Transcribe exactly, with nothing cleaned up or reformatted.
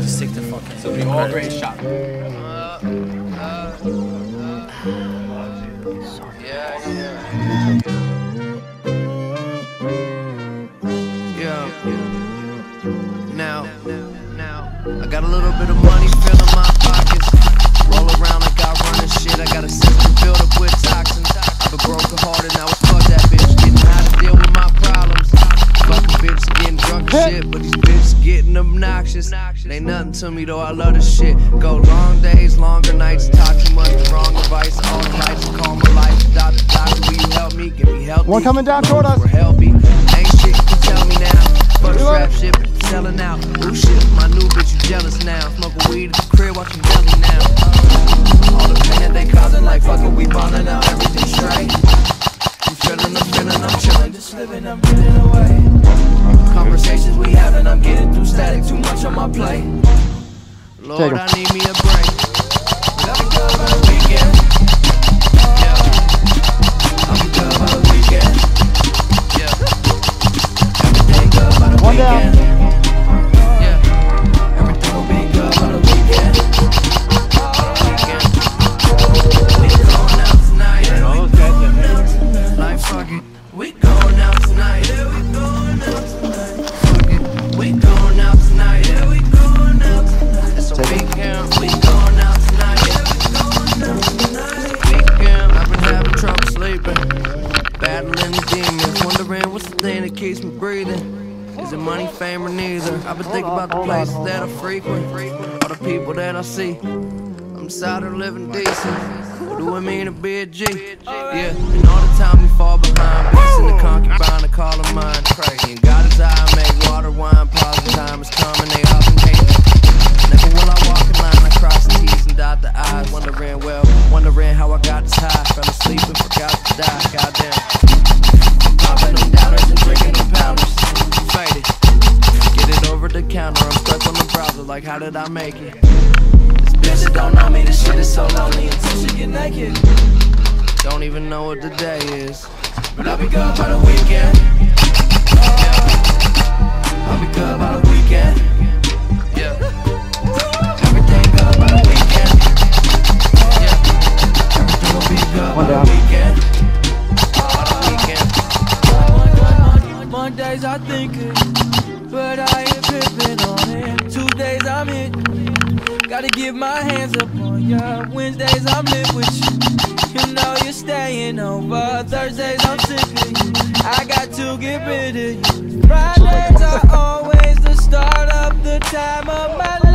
stick to fucking. So we all great shot. Uh, uh, uh, yeah, yeah. Yeah. Now, now, I got a little bit of money filling my pockets. Roll around like I run and shit. I got a system filled up with toxins. I've been broken hearted, now it's fuck that bitch. Getting how to deal with my problems. Fucking bitches getting drunk and shit, but these bitches getting obnoxious. It ain't nothing to me though, I love this shit. Go long days, longer nights, talk too much, the wrong advice. All the nights, call my life. Doctor, doctor, will you help me? Give me help. One coming down toward us. We're healthy. Ain't shit you can tell me now. Fuck the rap shit, but it's selling out. Ooh shit, my new bitch, you jealous now. Smoking weed at the crib, watching belly now. All the pain that they causing, like fuck it, we bonding out, everything straight. I'm feeling, I'm feeling, I'm chilling, just living, I'm getting away. Conversations we having, I'm getting through static, too much on my plate. Lord, I need me a break. Let me go by the weekend. Yeah. I'll be good by the weekend. Yeah. Everything good by the weekend. Yeah. Everything will be good by the weekend. Weekend. We going out tonight. Yeah, we going out tonight. Like fuck it. We going out tonight. Yeah, we going out tonight. Fuck it. We going out tonight. Yeah, we going out tonight. It's a weekend. We going out tonight. Yeah, we going out tonight. Weekend. I've been having trouble sleeping, battling the demons, wondering what's the thing that keeps me breathing. Is it money, fame, or neither? I've been thinking about the places that I frequent, all the people that I see. I'm tired of living decent. What do it mean to be a G? Yeah, and all the time we fall behind. Beats in the concubine, I call them mine. Crazy. And God is I make water, wine, pause the time is coming, they up and hate. Never will I walk in line, I cross the T's and dot the I's. Wondering, well, wondering how I got this high. Fell asleep and forgot to die, goddamn. I'm popping them downers and drinking them pounders. Faded. Get it over the counter, I'm stuck on the browser, like how did I make it? This bitch don't know me, this shit is so lonely until she get naked. Don't even know what the day is, but I'll be good by the weekend. Yeah. I'll be good by the weekend. Yeah. Everything good by the weekend. Yeah. Everything will be good by the weekend. By the weekend. Mondays I think it, but I ain't tripping on it. Tuesdays I'm hitting, gotta get my hands up on ya. Wednesdays I'm lit with you, you know you're staying over. Thursdays I'm sick of you, I got to get rid of you. Fridays are always the start of the time of my life.